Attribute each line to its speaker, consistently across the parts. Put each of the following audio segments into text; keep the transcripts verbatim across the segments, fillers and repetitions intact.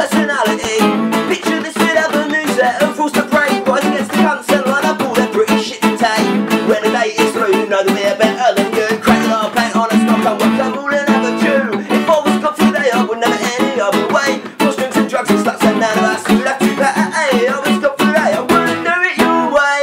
Speaker 1: personality. Picture this without the news letter, forced to break, rise against the cunts and line up all that British shit to take. When the day is through, you know that we're better than you. Crack our paint on a stock and we'll come all and have a chew. If I was got today, I would never any other way. More drinks and drugs and sluts and none of us would have to pay. I was got today, I wouldn't do it your way.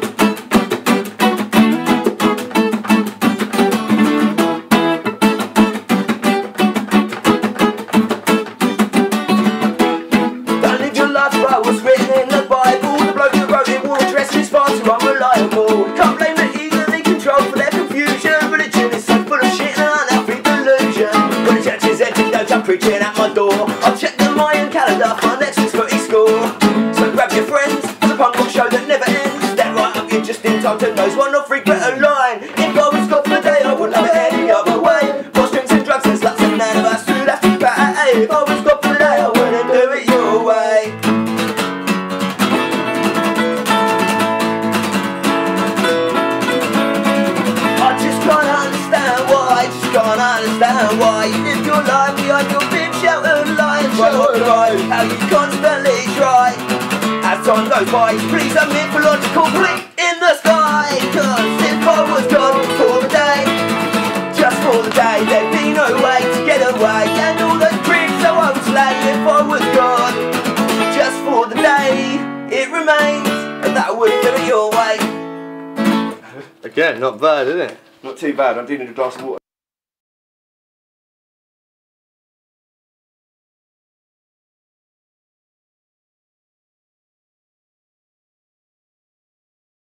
Speaker 1: Don't live your life by what's written in the Bible. The bloke that wrote it wore a dress is far too unreliable. Can't blame the easily controlled for their confusion. Religion is so full of shit and unhealthy delusion. When the church is empty, don't come preaching at my door. I'll check the Mayan calendar for next week's footy score. So grab your friends, it's a punk rock show that never ends. Step right up, you're just in time to nose one or regret a line. If I was got for the day, I wouldn't have it any other way. More drinks and drugs and sluts and none of us would have to pay. If I was got for the day, I wouldn't do it your way. I just can't understand why, just can't understand why you live your life behind your big sheltered lines. Right or right, how you constantly try. As time goes by, please a mythological blink in the sky. Cause if I was gone for the day, just for the day, there'd be no way to get away. And all those dreams so I would slay if I was gone. Just for the day, it remains, and that I wouldn't do it your way.
Speaker 2: Again, not bad, isn't it?
Speaker 3: Not too bad, I do need a glass of water.